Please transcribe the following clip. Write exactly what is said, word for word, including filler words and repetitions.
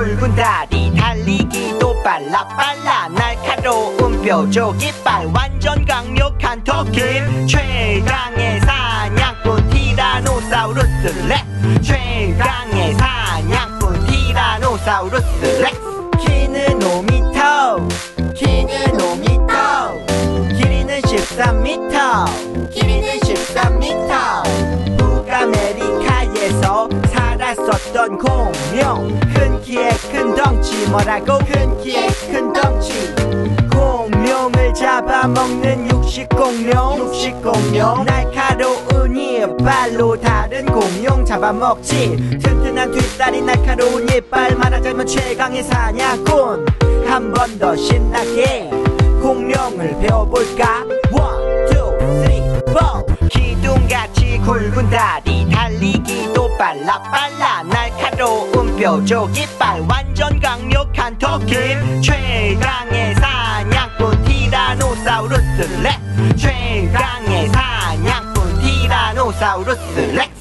굵은 다리 달리기도 빨라 빨라 날카로운 뾰족 이빨 완전 강력한 토끼 최강의 사냥꾼 티라노사우루스 렉스 최강의 사냥꾼 티라노사우루스 렉스 키는 오 미터 키는 오 미터 길이는 십삼 미터 길이는 십삼 미터 북아메리카에서 살았었던 공룡 큰 키에 큰 덩치 뭐라고 큰 키에 큰 덩치 공룡을 잡아먹는 육식공룡 육식공룡 날카로운 이빨로 다른 공룡 잡아먹지 튼튼한 뒷다리 날카로운 이빨 말하자면 최강의 사냥꾼 한 번 더 신나게 공룡을 배워볼까 원, 투, 쓰리, 포 기둥같이 굵은 다리 달리기도 빨라 빨라 날카로운 뾰족 이빨 완전 강력한 토끼 최강의 사냥꾼 티라노사우루스 렉스 최강의 사냥꾼 티라노사우루스 렉스